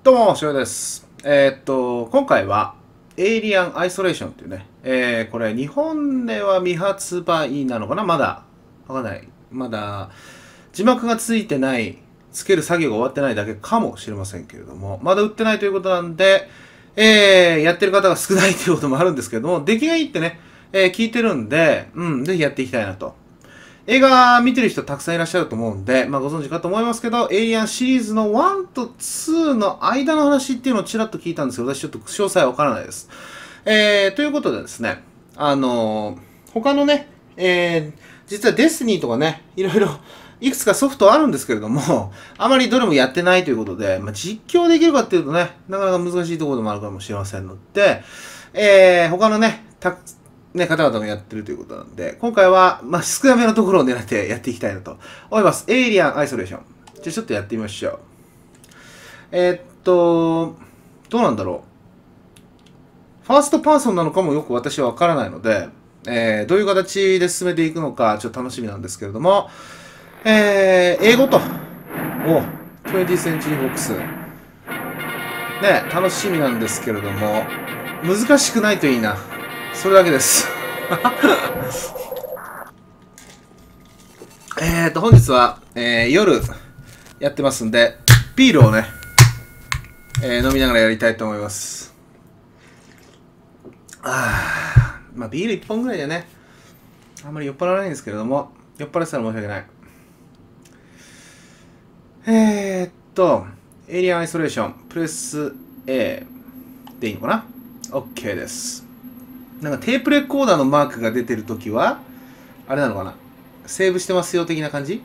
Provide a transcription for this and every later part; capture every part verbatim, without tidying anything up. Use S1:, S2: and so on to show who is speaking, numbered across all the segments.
S1: どうも、しょうです。えーっと、今回は、エイリアン・アイソレーションっていうね、えー、これ、日本では未発売なのかなまだ、わかんない。まだ、字幕がついてない、つける作業が終わってないだけかもしれませんけれども、まだ売ってないということなんで、えー、やってる方が少ないということもあるんですけども、出来がいいってね、えー、聞いてるんで、うん、ぜひやっていきたいなと。映画見てる人たくさんいらっしゃると思うんで、まあご存知かと思いますけど、エイリアンシリーズのワンとツーの間の話っていうのをちらっと聞いたんですけど、私ちょっと詳細はわからないです。えー、ということでですね、あのー、他のね、えー、実はデスティニーとかね、いろいろ、いくつかソフトあるんですけれども、あまりどれもやってないということで、まあ、実況できるかっていうとね、なかなか難しいところでもあるかもしれませんので、えー、他のね、たね、方々もやってるということなんで、今回は、まあ、少なめのところを狙ってやっていきたいなと思います。エイリアンアイソレーション。じゃあちょっとやってみましょう。えー、っと、どうなんだろう。ファーストパーソンなのかもよく私はわからないので、えー、どういう形で進めていくのか、ちょっと楽しみなんですけれども、えー、英語と、お、にじゅうセンチュリーフォックス。ね、楽しみなんですけれども、難しくないといいな。それだけです。えっと、本日は、えー、夜やってますんで、ビールをね、えー、飲みながらやりたいと思います。あー、まあビールいっぽんぐらいでね、あんまり酔っ払わないんですけれども、酔っ払ってたら申し訳ない。えーっと、エイリアンアイソレーション、プレス A でいいのかな？ OK です。なんかテープレコーダーのマークが出てるときは、あれなのかな？セーブしてますよ的な感じ？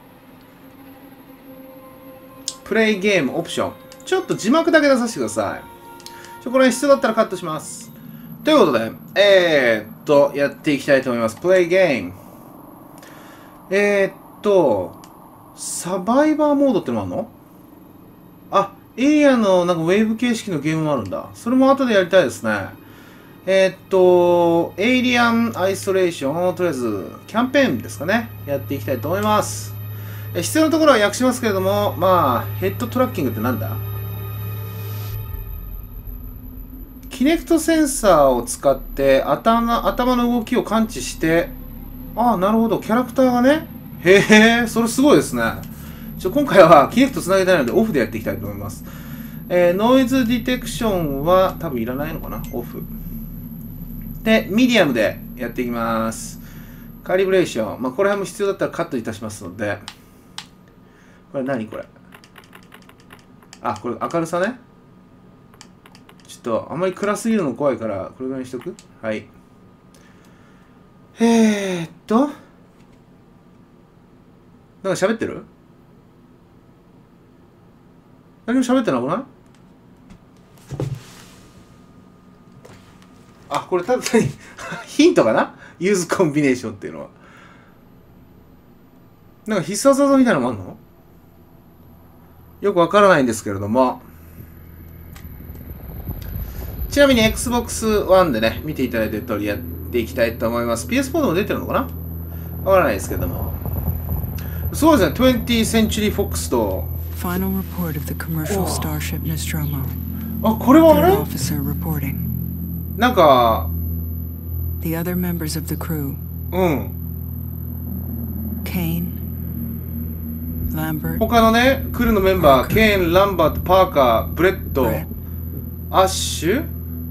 S1: プレイゲームオプション。ちょっと字幕だけ出させてください。ちょ、これ必要だったらカットします。ということで、えーっと、やっていきたいと思います。プレイゲーム。えーっと、サバイバーモードってのもあるの？あ、エイリアンのなんかウェーブ形式のゲームもあるんだ。それも後でやりたいですね。えー、っと、エイリアンアイソレーションをとりあえずキャンペーンですかね。やっていきたいと思います。え必要なところは訳しますけれども、まあ、ヘッドトラッキングってなんだ？キネクトセンサーを使って頭、頭の動きを感知して、ああ、なるほど、キャラクターがね。へえ、それすごいですね。ちょ今回はキネクトつなげたいのでオフでやっていきたいと思います。えー、ノイズディテクションは多分いらないのかな？オフ。で、ミディアムでやっていきます。カリブレーション。まあ、これも必要だったらカットいたしますので。これ何これ？あ、これ明るさね。ちょっと、あんまり暗すぎるの怖いから、これぐらいにしとく？はい。えーっと。なんか喋ってる？何も喋ってなくない？あ、これただ単にヒントかな？ユーズコンビネーションっていうのは。なんか必殺技みたいなのもあんの？よくわからないんですけれども。ちなみに エックスボックスワン でね、見ていただいてる通りやっていきたいと思います。ピーエスフォー でも出てるのかな？わからないですけども。そうですね、にじゅうセンチュリーフォックスと。
S2: Final report of the commercial starship Nostromo.
S1: あ、これはあれ？
S2: Officer reporting.
S1: なんか、
S2: The other members of the crew.
S1: うん。
S2: Kane, Lambert.
S1: 他のね、クルーのメンバー、ケーン、ランバート、パーカー、ブレッド、アッシュ、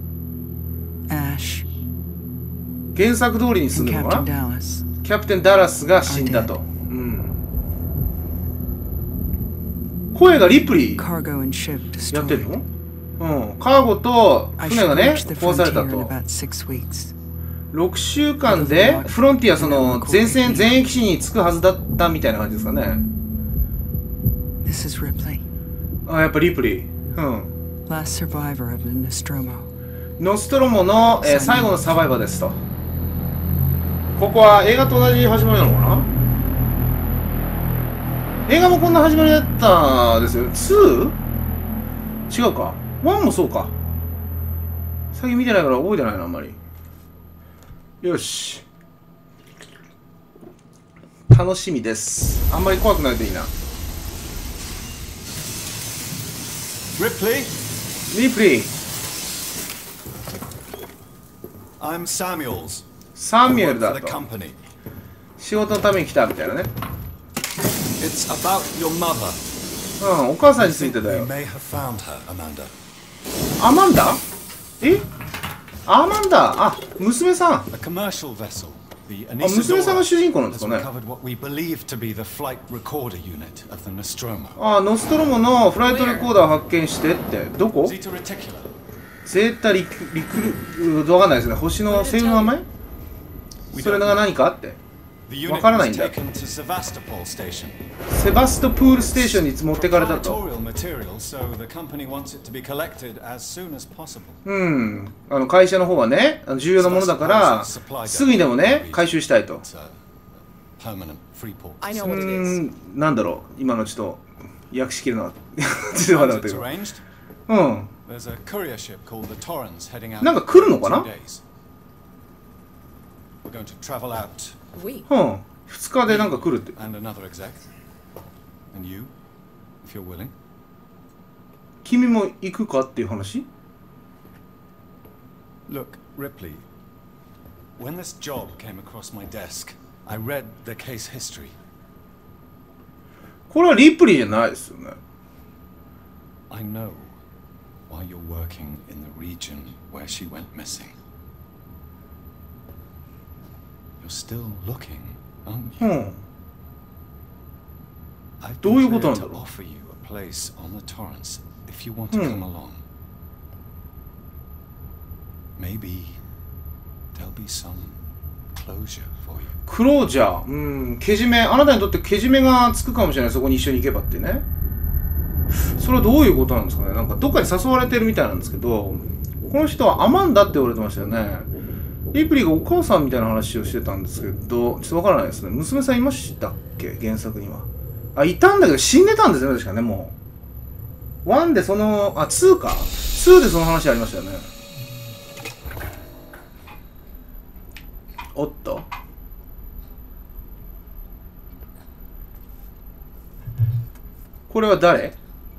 S2: Ash.
S1: 原作通りに住んでるのか
S2: Captain
S1: な？
S2: Dallas.
S1: キャプテン・ダラスが死んだと。うん。声がリプリー
S2: Cargo and ship
S1: やってる
S2: destroyed.
S1: の？うん。カーゴと
S2: I
S1: 船
S2: should
S1: がね、
S2: reach the
S1: 壊された
S2: frontier in
S1: と。
S2: about six weeks.
S1: ろくしゅうかんでフロンティアその前線全域地に着くはずだったみたいな感じですかね。
S2: This is Ripley,
S1: あ、やっぱリプリー。うん。
S2: last survivor of the Nostromo.
S1: ノストロモの、えー最後のサバイバーですと。ここは映画と同じ始まりなのかな？映画もこんな始まりだったですよ。ツー？ 違うか。ワンもそうか。最近見てないから覚えてないな、あんまり。よし。楽しみです。あんまり怖くないといいな。
S3: Ripley?
S1: リプリー。
S3: I'm Samuels.
S1: サミュエ
S3: I
S1: ル
S3: work
S1: だ
S3: for the
S1: と。
S3: company.
S1: 仕事のために来たみたいなね。
S3: It's about your mother.
S1: うん、お母さん
S3: I
S1: につい
S3: think
S1: てだ
S3: we
S1: よ。
S3: may have found her, Amanda.
S1: アマンダ？え？アマンダ、あ、娘さん。あ、
S3: A commercial vessel, the
S1: 娘さんが
S3: Anisadora,
S1: 主人公なんです
S3: has
S1: かね。
S3: recovered what we believe to be the flight recorder unit of the Nostromo.
S1: あ、ノストロモのフライトレコーダーを発見してって、どこ？
S3: Zeta Reticula.
S1: ゼータリク、リクル、わかんないですね。星の星の名前？それが何かって。
S3: The unit
S1: わからない
S3: was
S1: んだ。
S3: taken to Sevastopol station.
S1: セバストプールステーションに持ってかれたと。
S3: Laboratorial material, so the company wants it to be collected as soon as possible.
S1: うん。あの会社の方はね、あの重要なものだから、すぐにでもね、回収したいと。
S3: It's a permanent free port.
S4: I know
S1: う
S4: what it
S1: ー
S4: is.
S1: ん、なんだろう。今のちょっと、訳しきるのは、ちょっと待って
S3: It's
S1: 待って
S3: arranged.
S1: うん。
S3: There's a courier ship called the Torrens heading out
S1: なんか来るのかな？
S3: in two days. We're going to travel out,
S4: We.
S1: うん。二日でなんか来るって。
S3: and another exec. And you, if you're willing.
S1: 君も行くかっていう話？
S3: Look, Ripley, when this job came across my desk, I read the case history.
S1: これはリプリーじゃないですよね。
S3: I know why you're working in the region where she went missing. You're still looking, aren't
S1: う
S3: you?
S1: ん。
S3: I've
S1: どういう
S3: been
S1: ことな
S3: cleared
S1: んだ
S3: to
S1: ろう？
S3: offer you a place on the Torrens if you want to
S1: Hmm.
S3: come along. Maybe there'll be some closure for you.
S1: クロージャー、うん、けじめ、あなたにとってけじめがつくかもしれない、そこに一緒に行けばってね。それはどういうことなんですかね。なんかどっかに誘われてるみたいなんですけど、この人はアマンダって言われてましたよね。リプリーがお母さんみたいな話をしてたんですけど、ちょっとわからないですね。娘さんいましたっけ、原作には。あ、いたんだけど死んでたんですよね、確かね、もう。ワンでその、あ、ツーか。ツーでその話ありましたよね。おっと。これは誰？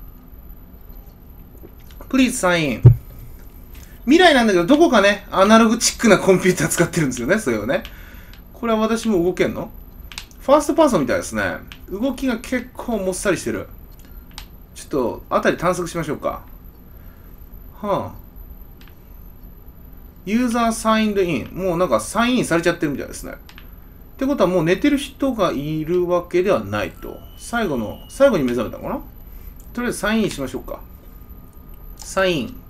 S1: プリーズサイン。未来なんだけど、どこかね、アナログチックなコンピューター使ってるんですよね、それをね。これは私も動けんの？ファーストパーソンみたいですね。動きが結構もっさりしてる。ちょっと、あたり探索しましょうか。はあ。ユーザーサインドイン。もうなんかサインインされちゃってるみたいですね。ってことはもう寝てる人がいるわけではないと。最後の、最後に目覚めたのかな？とりあえずサインインしましょうか。サイン。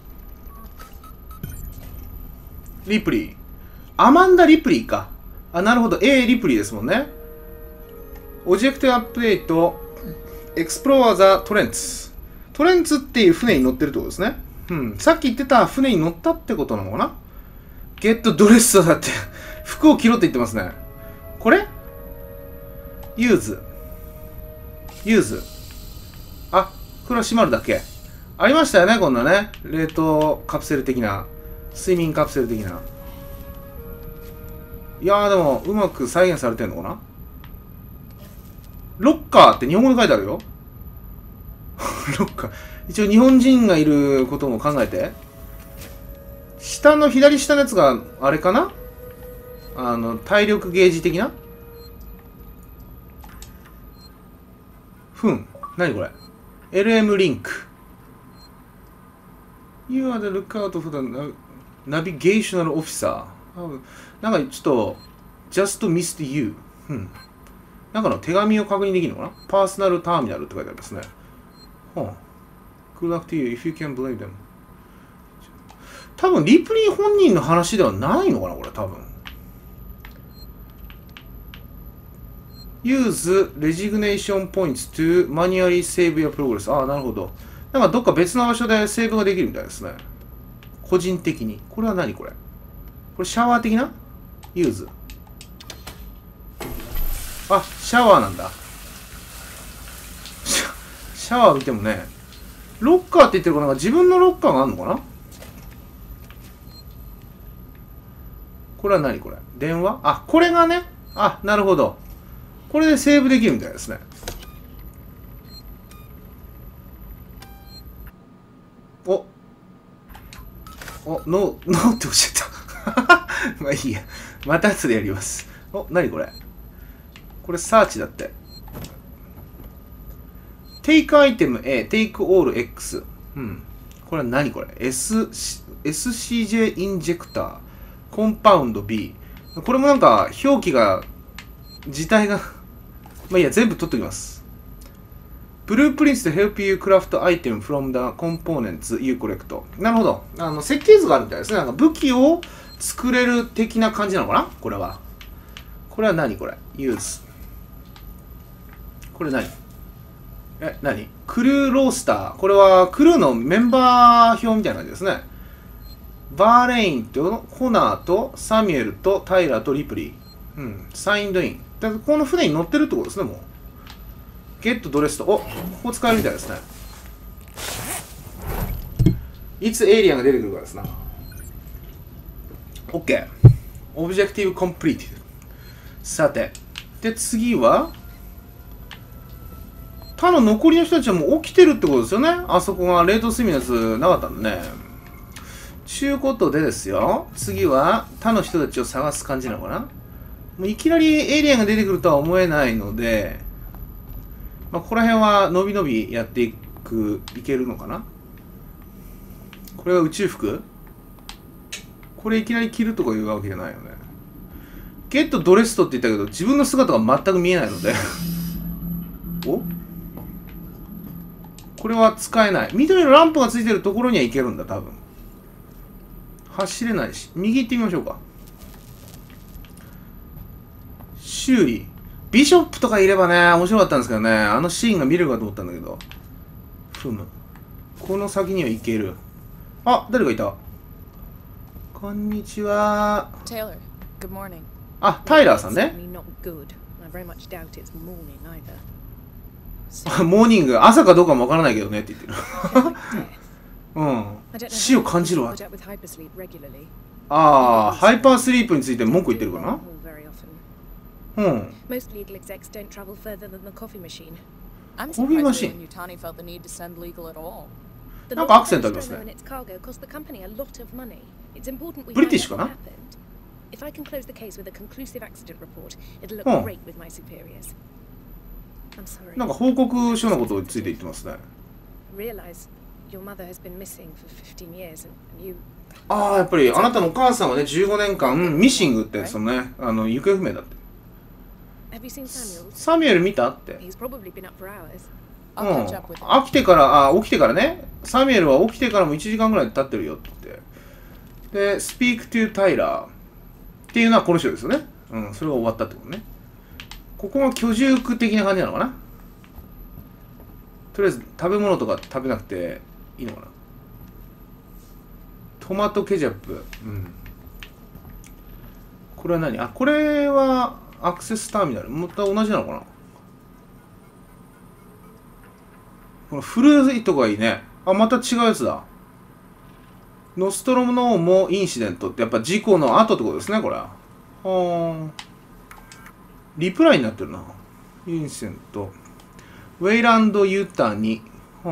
S1: リプリー。アマンダ・リプリーか。あ、なるほど。A リプリーですもんね。オジェクトアップデート、エクスプローザ・トレンツ。トレンツっていう船に乗ってるってことですね。うん。さっき言ってた船に乗ったってことなのかな？ゲットドレッサーだって。服を着ろって言ってますね。これ？ユーズ。ユーズ。あ、これは閉まるだけ。ありましたよね、こんなね。冷凍カプセル的な。睡眠カプセル的な。いやーでも、うまく再現されてんのかな？ロッカーって日本語で書いてあるよ。ロッカー。一応日本人がいることも考えて。下の、左下のやつが、あれかな？あの、体力ゲージ的な？ふん。何これ？ エルエム リンク。You are the lookout for the navigational officer. なんかちょっと、just missed you. うん。なんかの手紙を確認できるのかな？パーソナルターミナルって書いてありますね。はあ。Good luck to you if you can believe them. 多分、リプリー本人の話ではないのかなこれ、多分。Use resignation points to manually save your progress. ああ、なるほど。なんかどっか別の場所でセーブができるみたいですね。個人的に。これは何これ？これシャワー的な？ユーズ。あ、シャワーなんだ。シャ、シャワー見てもね、ロッカーって言ってるからなんか自分のロッカーがあるのかな？これは何これ？電話？あ、これがね。あ、なるほど。これでセーブできるみたいですね。 お、ノー、ノーっておっしゃった。まあいいや。また後でやります。お、なにこれ。これサーチだって。Take item A, take all X。うん。これは何これ ?S、エスシージェー インジェクター。コンパウンド B。これもなんか表記が、字体がまあいいや、全部取っときます。Blueprints to help you craft item from the components you collect。なるほど。あの、設計図があるみたいですね。なんか武器を作れる的な感じなのかなこれは。これは何これ ?use。これ何え、何クルーロースター。これはクルーのメンバー表みたいな感じですね。バーレインとホナーとサミュエルとタイラーとリプリー。うん。サインドイン。だからこの船に乗ってるってことですね、もう。ゲットドレスと。お、ここ使えるみたいですね。いつエイリアンが出てくるかですな。OK。オブジェクティブコンプリート。さて。で、次は他の残りの人たちはもう起きてるってことですよね。あそこが冷凍睡眠のやつなかったんでね。ちゅうことでですよ。次は他の人たちを探す感じなのかな。もういきなりエイリアンが出てくるとは思えないので、まあ、ここら辺はのびのびやっていく、いけるのかな。これは宇宙服これいきなり着るとかいうわけじゃないよね。ゲットドレストって言ったけど、自分の姿が全く見えないので。おこれは使えない。緑のランプがついてるところには行けるんだ、多分。走れないし。右行ってみましょうか。修理。ビショップとかいればね、面白かったんですけどね。あのシーンが見れるかと思ったんだけど。ふむ。この先には行ける。あ、誰かいた。こんにちは。
S4: Taylor, good morning.
S1: あ、タイラーさんね。
S4: Not good. I very much doubt it's morning either.
S1: モーニング、朝かどうかもわからないけどねって言ってる。うん。死を感じるわ。ああ、ハイパースリープについて文句言ってるかな。うん。
S4: Most legal execs don't travel further than the coffee machine. I'm
S1: コーヒーマシ
S4: surprised
S1: ン。
S4: Yutani felt the need to send legal at all.
S1: なんかアクセントありますね。
S4: The cargo cost the company a lot of money. It's important we
S1: ブリティッシュ
S4: find
S1: か
S4: out
S1: な
S4: what happened. If I can close the case with a conclusive accident report, it'll look
S1: うん。
S4: great with my superiors. I'm sorry.
S1: なんか報告書のことについて言ってますね。
S4: Realize your mother has been missing for fifteen years and you
S1: ああ、やっぱりあなたのお母さんはね、じゅうごねんかんミッシングってそのね、あの行方不明だって。
S4: Have you seen Samuel?
S1: サミュエル見たって。
S4: He's probably been up for hours.
S1: うん。
S4: I'll catch up with him.
S1: 飽きてから、あ、起きてからね。サミュエルは起きてからもいちじかんぐらい経ってるよって言って。で、Speak to Tyler っていうのはこの人ですよね。うん、それが終わったってことね。ここが居住区的な感じなのかな。とりあえず食べ物とか食べなくていいのかな。トマトケチャップ。うん。これは何？あ、これはアクセスターミナル。また同じなのかな。この古いとこがいいね。あ、また違うやつだ。ノストロムのもインシデントってやっぱ事故の後ってことですね、これは。はー。リプライになってるな。インシデント。ウェイランド・ユタに。うん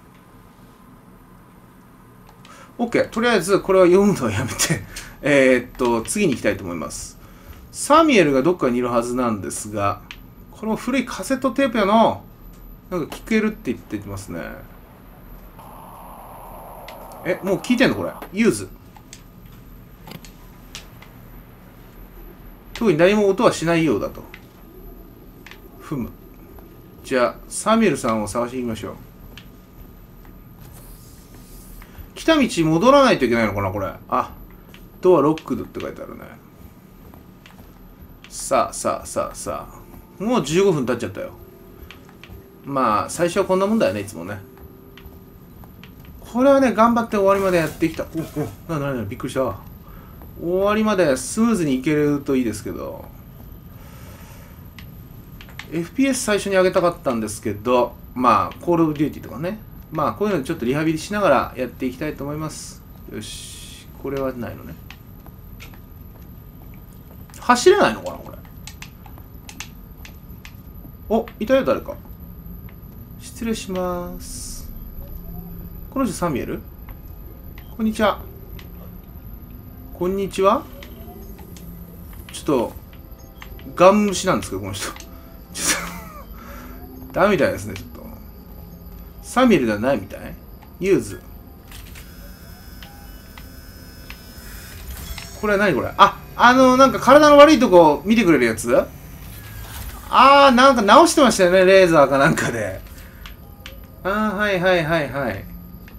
S1: 。OK。とりあえず、これは読むのをやめて、えーっと、次に行きたいと思います。サミュエルがどっかにいるはずなんですが、この古いカセットテープやの、なんか聞けるって言ってますね。え、もう聞いてんのこれ。ユーズ。特に何も音はしないようだと。ふむ。じゃあ、サミュエルさんを探してみましょう。来た道戻らないといけないのかなこれ。あ、ドアロックドって書いてあるね。さあ、さあ、さあ、さあ。もうじゅうごふん経っちゃったよ。まあ、最初はこんなもんだよね、いつもね。これはね、頑張って終わりまでやってきた。おお、なになになにびっくりした。終わりまでスムーズにいけるといいですけど。エフピーエス 最初に上げたかったんですけど、まあ、コールオブデューティーとかね。まあ、こういうのちょっとリハビリしながらやっていきたいと思います。よし。これはないのね。走れないのかなこれ。お、いたよ、誰か。失礼します。この人サミュエル？こんにちは。 こんにちは。ちょっとガン無視なんですけどこの人ちょっとダメみたいですね。ちょっとサミュエルではないみたい。ユーズ、これは何これ。あ、あのなんか体の悪いとこ見てくれるやつ。あー、なんか直してましたよね、レーザーかなんかで。あー、はいはいはいはい。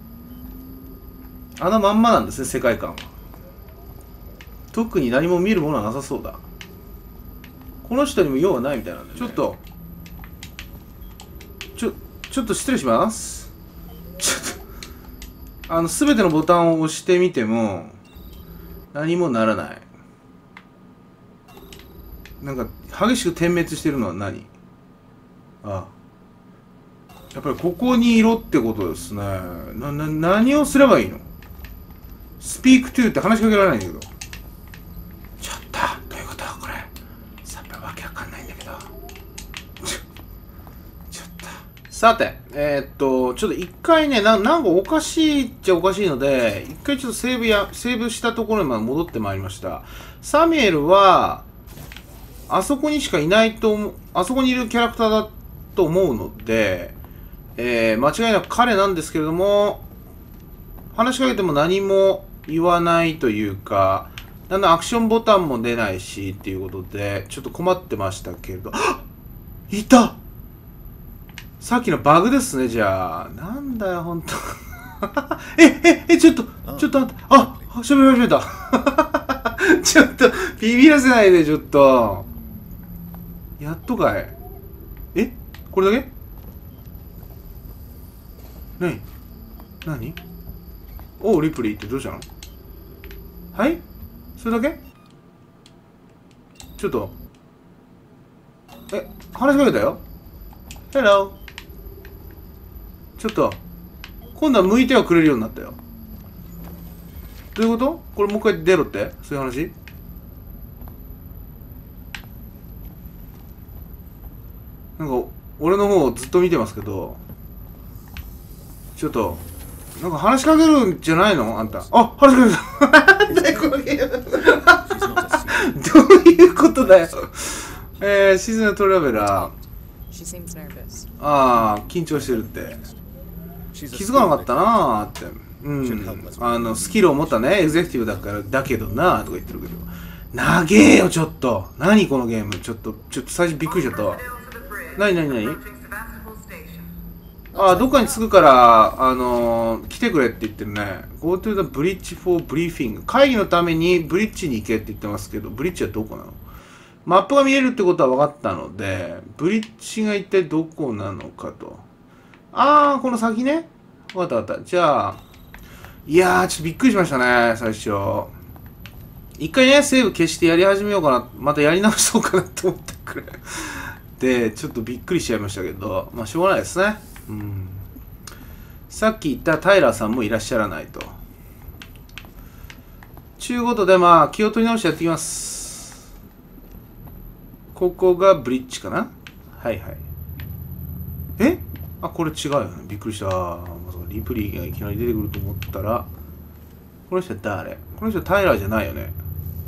S1: あのまんまなんですね、世界観は。特に何も見るものはなさそうだ。この人にも用はないみたいなんで、ちょっとちょちょっと失礼します。ちょっとあの全てのボタンを押してみても何もならない。なんか激しく点滅してるのは何。ああ、やっぱりここにいろってことですね。な、な、何をすればいいの。スピークトゥーって話しかけられないんだけど。ちょっと、どういうことこれ。さっぱりわけわかんないんだけど。ちょ、ちょっと。さて、えー、っと、ちょっと一回ね、な、なんかおかしいっちゃおかしいので、一回ちょっとセーブや、セーブしたところにまで戻ってまいりました。サミュエルは、あそこにしかいないと思う、あそこにいるキャラクターだと思うので、えー、間違いなく彼なんですけれども、話しかけても何も言わないというか、だんだんアクションボタンも出ないしっていうことで、ちょっと困ってましたけれど、いた！さっきのバグですね、じゃあ。なんだよ、ほんと。え、え、え、ちょっと、ちょっと待って、あ、喋り始めた。ちょっと、ビビらせないで、ちょっと。やっとかい。え？これだけ？なに？なに？おう、リプリーってどうしたの？はい？それだけ？ちょっと。え、話しかけたよ。ヘロー。ちょっと。今度は向いてはくれるようになったよ。どういうこと？これもう一回出ろって？そういう話？なんか、俺の方をずっと見てますけど、ちょっと、なんか話しかけるんじゃないのあんた。あ、話しかけた。なんだよ、このゲーム。どういうことだよ。えー、シーズントラベラー。ああ、緊張してるって。気づかなかったなーって。うん。あの、スキルを持ったね、エグゼクティブだから、だけどなーとか言ってるけど。長えよ、ちょっと。何このゲーム。ちょっと、ちょっと最初びっくりしちゃったわ。なになになに？ああ、どっかに着くから、あのー、来てくれって言ってるね。Go to the bridge for briefing。会議のためにブリッジに行けって言ってますけど、ブリッジはどこなの？マップが見えるってことは分かったので、ブリッジが一体どこなのかと。ああ、この先ね。分かった分かった。じゃあ、いやー、ちょっとびっくりしましたね、最初。一回ね、セーブ消してやり始めようかな。またやり直そうかなって思ってくれ。で、ちょっとびっくりしちゃいましたけど、まあ、しょうがないですね。うん。さっき言ったタイラーさんもいらっしゃらないと。ちゅうことで、まあ、気を取り直してやっていきます。ここがブリッジかな？はいはい。え？あ、これ違うよね。びっくりした。まさかリプリーがいきなり出てくると思ったら、この人は誰？この人はタイラーじゃないよね。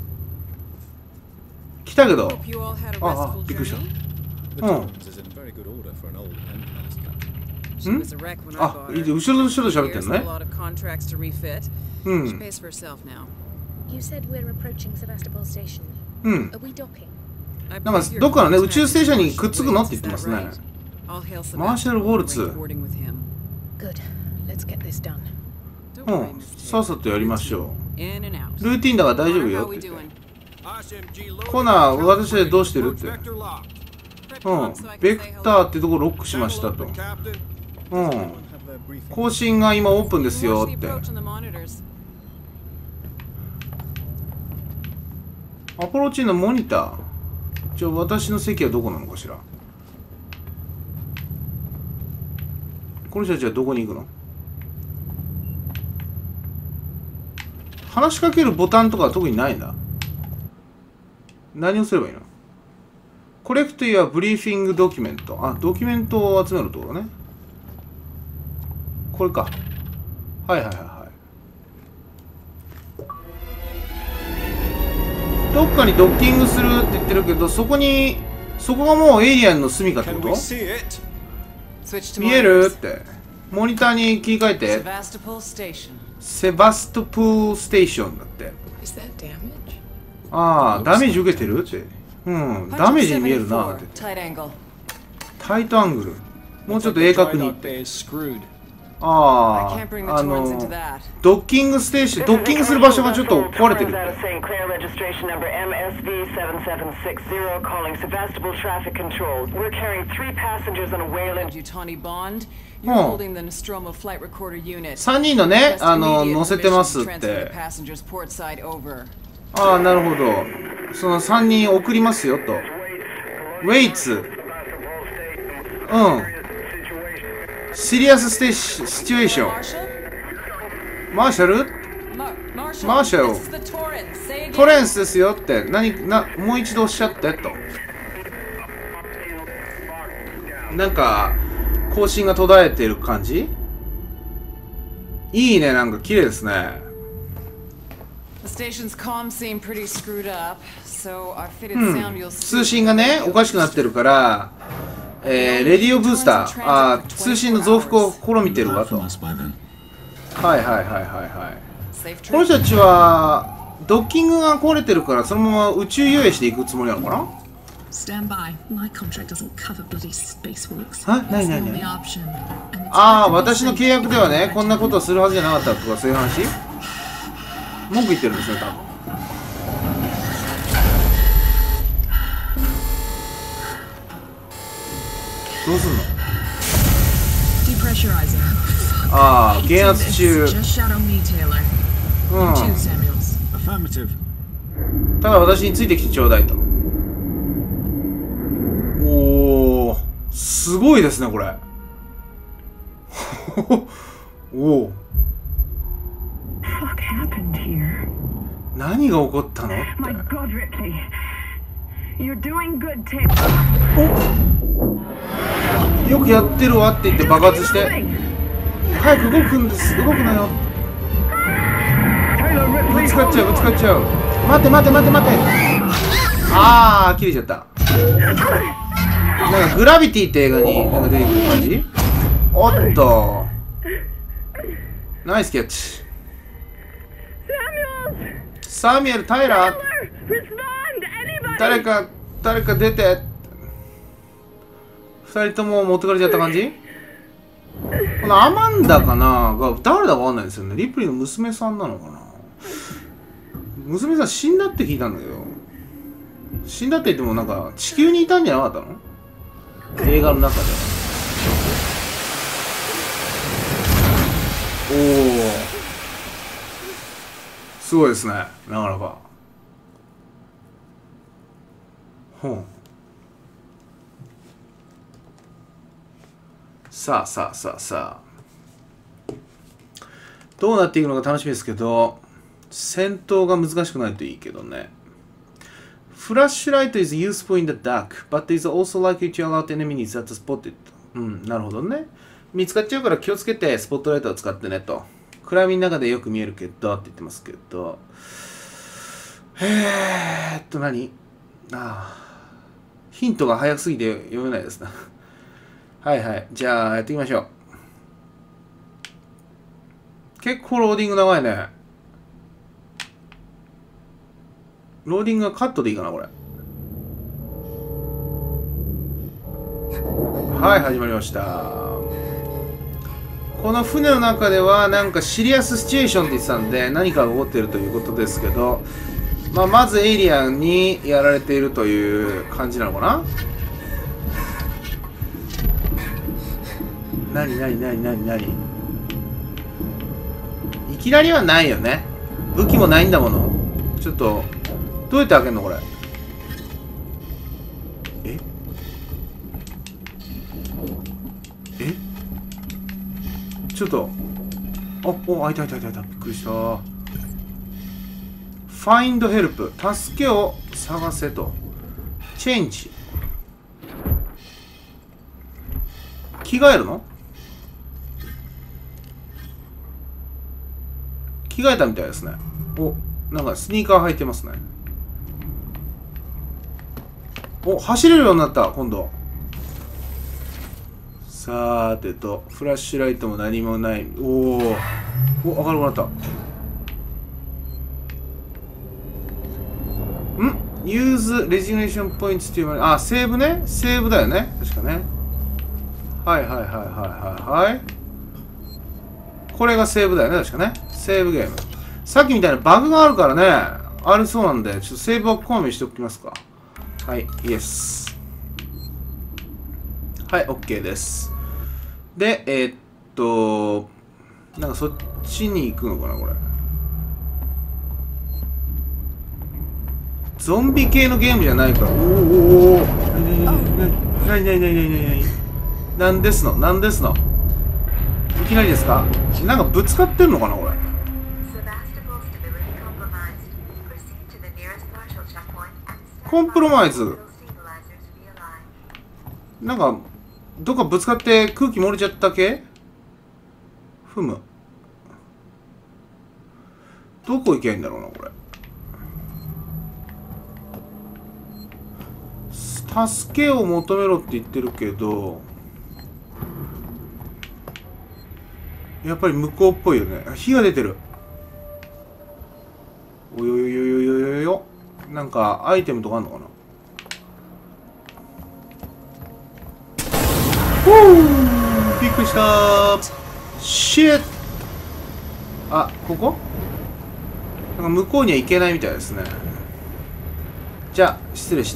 S1: 来たけど、ああ、びっくりした。うん。ん？あ、後ろと後ろで喋ってんのね。うん。うん。なんかどっかのね宇宙ステーションにくっつくのって言ってますね。マーシャル・ウォルツ。うん。さっさとやりましょう。ルーティンだから大丈夫よって言って。コナー、私でどうしてるって。うん。ベクターってとこロックしましたと。うん。更新が今オープンですよって。アポロチンのモニター。じゃあ私の席はどこなのかしら。この人たちはどこに行くの？話しかけるボタンとかは特にないんだ。何をすればいいの？コレクトやブリーフィングドキュメント。あ、ドキュメントを集めるってことね。これか。はいはいはいはい。 どっかにドッキングするって言ってるけど、そこにそこがもうエイリアンの住みかってこ
S3: Can
S1: と？
S3: we see it?
S5: Switch to
S1: 見えるっ
S5: monitors.
S1: てモニターに切り替えて。
S5: Sevastopol Station.
S1: セバストプールステーションだって。
S4: Is that damage?
S1: ああ、ダメージ受けてるって。うん、ダメージに見えるなって。
S5: Tight angle.
S1: タイトアングル。もうちょっと鋭角に。
S6: Bay is screwed.
S1: あ
S5: I can't bring the
S1: あ、あ
S5: Torrens
S1: の
S5: into that.
S1: ドッキングステーション、ドッキングする場所がちょっと壊れてるって
S7: Saint Clair registration number M S V seven seven six zero calling Sevastopol traffic control. We're carrying three passengers on a Wayland.
S5: Yutani Bond. You're
S1: Oh.
S5: holding the Nostromo flight recorder unit.
S1: さんにんのね、
S5: Request
S1: あの
S5: immediate
S1: 乗せてますっ
S5: permission to transfer
S1: て
S5: the。passengers portside over.
S1: ああ、なるほど。そのさんにん送りますよと。ウェイツ。うん。シリアスステーシシチュエーション。
S5: Marshall?
S1: マーシャル
S5: Mar- Marshall.
S1: Marshall.
S5: This is the Torrens. Say again.
S1: トレンスですよって。何、な、もう一度おっしゃってと。なんか、更新が途絶えてる感じ？いいね、なんか綺麗ですね。
S5: The station's comms seem pretty screwed up, so our fitted
S1: うん
S5: sound you'll
S1: 通
S5: see.
S1: 信がね、おかしくなってるから、えー、レディオブースター、あー通信の増幅を試みてるわと。はいはいはいはいはい。
S5: Safe
S1: この
S5: trip.
S1: 人たちは、ドッキングが壊れてるから、そのまま宇宙遊泳していくつもりなのかな？
S8: Stand by. My contract doesn't cover bloody spacewalks.
S1: は何
S8: It's
S1: 何
S8: the
S1: 何
S8: only option. And it's
S1: ああ、
S8: practically
S1: 私の契約ではね、
S8: safe.
S1: こんなことをするはずじゃなかったとか、そういう話？文句言ってるんですね、多分。どうすんの？
S8: Depressurizing.
S1: ああ、減圧
S8: This.
S1: 中。
S8: Just shadow me, Taylor.
S1: う
S8: You too,
S1: ん。
S8: Samuels.
S3: Affirmative.
S1: ただ私についてきてちょうだいと。おー、すごいですね、これ。おお。
S7: Fuck happened here?
S1: 何が起こったの？
S7: My God, Ripley. You're doing good, Taylor.
S1: よくやってるわって言って爆発して、早く動くんです、動くなよ。ぶつかっちゃう、ぶつかっちゃう。待って待って待って待って。あー、切れちゃった。なんかグラビティって映画になんか出てくる感じ？おっと。ナイスキャッチ。サミュエル、タイラー。誰か、誰か出て。二人とも持ってかれちゃった感じ？このアマンダかなが誰だかわかんないですよね。リプリーの娘さんなのかな。娘さん死んだって聞いたんだけど、死んだって言ってもなんか地球にいたんじゃなかったの？映画の中で。おお、すごいですね、なかなか。ほん。さあさあさあさあ、どうなっていくのか楽しみですけど、戦闘が難しくないといいけどね。Flashlight is useful in the dark, but is also likely to alert enemies that spot it. うん、なるほどね。見つかっちゃうから気をつけてスポットライトを使ってねと。暗闇の中でよく見えるけどって言ってますけど。えーっと何？ああ。ヒントが早すぎて読めないですな。はいはい。じゃあやっていきましょう。結構ローディング長いね。ローディングがカットでいいかな、これ。はい、始まりました。この船の中ではなんかシリアスシチュエーションって言ってたんで、何かが起こっているということですけど、まあ、まずエイリアンにやられているという感じなのかな。なになになになになに、いきなりはないよね。武器もないんだもの。ちょっとどうやって開けんのこれ。ええちょっと、あ、お、開いた開いた開いた、びっくりした。ファインドヘルプ、助けを探せと。チェンジ、着替えるの？着替えたみたいですね。お、なんかスニーカー履いてますね。 お、走れるようになった今度。さーてとフラッシュライトも何もない。おおお、明るくなった。んユーズレジネーションポイントっていうのは、あ、セーブね。セーブだよね。確かね。はいはいはいはいはいはい。これがセーブだよね。確かね。セーブゲーム。さっきみたいなバグがあるからね。ありそうなんで、ちょっとセーブはこまめにしておきますか。はい、イエス。はい、OK です。で、えー、っと、なんかそっちに行くのかな、これ。ゾンビ系のゲームじゃないから。おーおーおー。なになになになになになになになんですのなんですのいきなりですか？なんかぶつかってるのかな、これ。コンプロマイズ。なんか、どっかぶつかって空気漏れちゃった系？ふむ。どこ行けばいいんだろうな、これ。助けを求めろって言ってるけど、やっぱり向こうっぽいよね。火が出てる。およよよよよよよ。なんかアイテムとかあんのかな。ふぅー、びっくりしたー。シェッ。あ、ここなんか向こうには行けないみたいですね。じゃあ失礼して。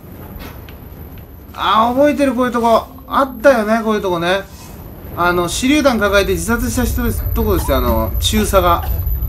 S1: あー、覚えてる、こういうとこあったよね。こういうとこね。あの手榴弾抱えて自殺した人ですとこですよ。あの中佐が。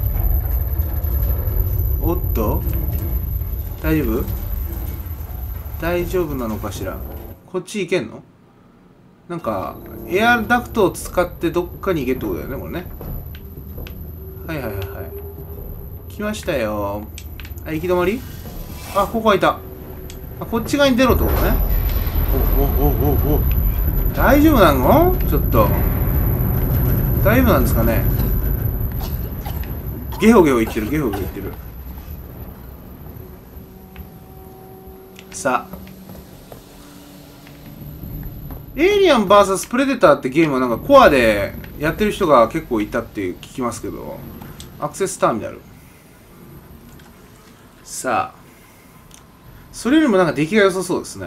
S1: おっと大丈夫大丈夫なのかしら。こっち行けんの？なんかエアダクトを使ってどっかに行けってことだよね、これね。はいはいはいはい。来ましたよ。あ、行き止まり？あ、ここ開いた。あ、こっち側に出ろってことね。おおおおお大丈夫なの？ちょっと大丈夫なんですかね。ゲホゲホ言ってる、ゲホゲホ言ってる。さあ、エイリアン ブイエス プレデターってゲームはなんかコアでやってる人が結構いたって聞きますけど、アクセスターミナル。さあ、それよりもなんか出来が良さそうですね。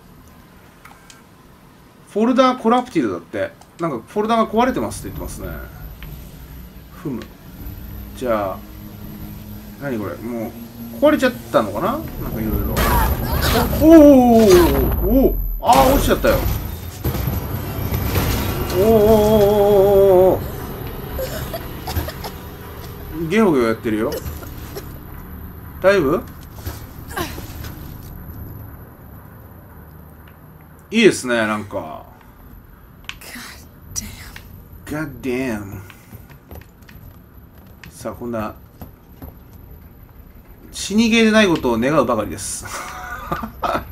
S1: フォルダーコラプティドだって。なんかフォルダが壊れてますって言ってますね。ふむ。じゃあ、何これ、もう壊れちゃったのかな、なんかいろいろ。おおおお、ああ、落ちちゃったよ。おおおおおお、ゲホゲホやってるよ。大丈夫？いいですね、なんか。God damn。さあ、こんな死にゲーでないことを願うばかりです。